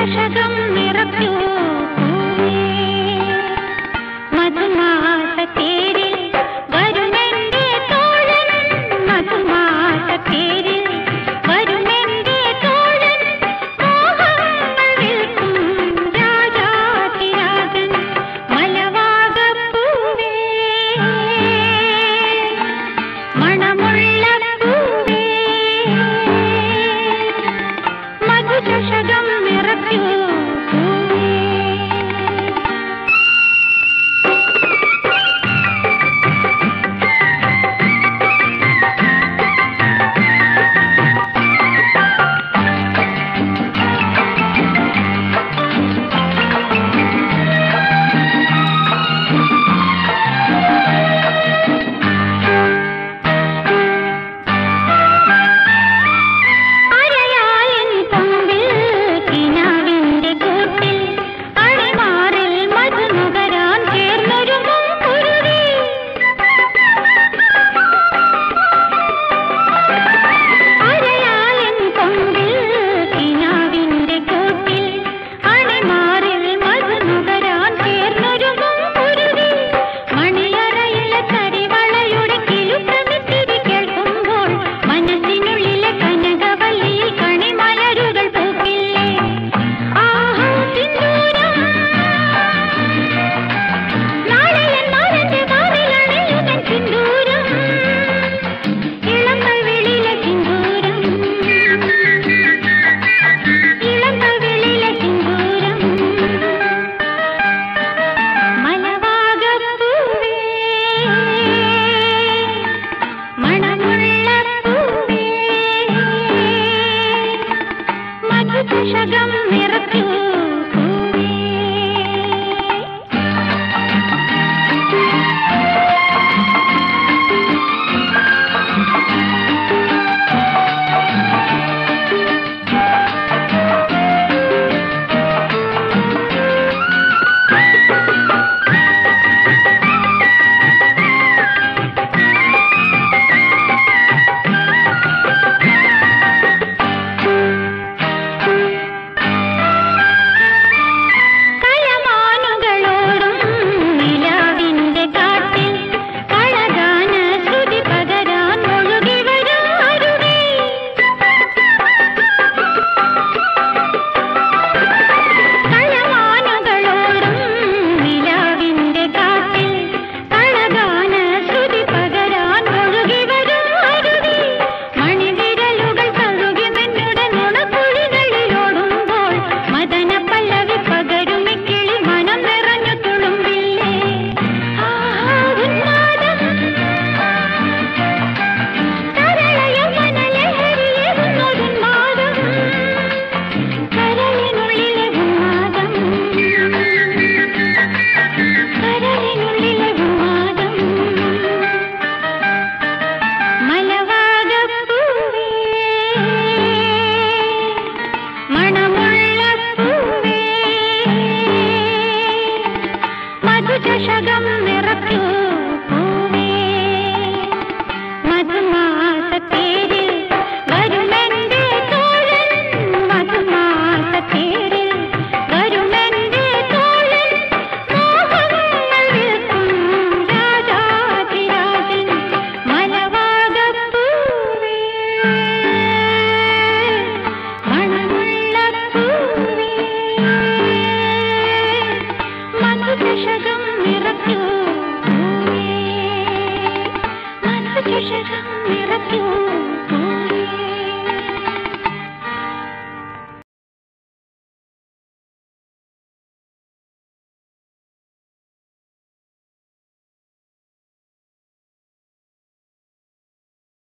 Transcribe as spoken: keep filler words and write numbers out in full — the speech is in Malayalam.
മധുചഷകം നിറയ്ക്കൂ പൂവേ. മധുമാസത്തേരിൽ വരുമെന്റെ തോഴൻ, മധുമാസത്തേരിൽ വരുമെന്റെ തോഴൻ, മോഹങ്ങൾ വിൽക്കും രാജാധിരാജൻ മലവാകപ്പൂവേ, മണമുള്ള പൂവേ. മധുചഷകം നിറയ്ക്കൂ പൂവേ. അരയായൻ കൊമ്പിൽ കിനാവിന്റെ കൂട്ടിൽ അണിമാറിൽ മധുനുകരാൻ ചേർന്നൊരുങ്ങും കുരുവി. അരയായൻ കൊമ്പിൽ കിനാവിന്റെ കൂട്ടിൽ അണിമാറിൽ മധുനുകരാൻ ചേർന്നൊരുങ്ങും കുരുവി. മണിയറയിലെ കരിവളയുടെ കിലുക്കമിത്തിരി കേൾക്കുമ്പോൾ മനസ്സിനുള്ളിലെ കനകവല്ലിയിൽ കണിമലരുകൾ പൂക്കില്ലേ. ആഹാ സിന്ദൂരം, നാളെയൻ മാരന്റെ മാറിലണിയുകൻ സിന്ദൂരം, ഇളങ്കവിളിലെ സിന്ദൂരം, ഇളങ്കവിളിലെ സിന്ദൂരം. മലവാകപ്പൂവേ, മണമുള്ള പൂവേ. മധുചഷകം നിറയ്ക്കൂ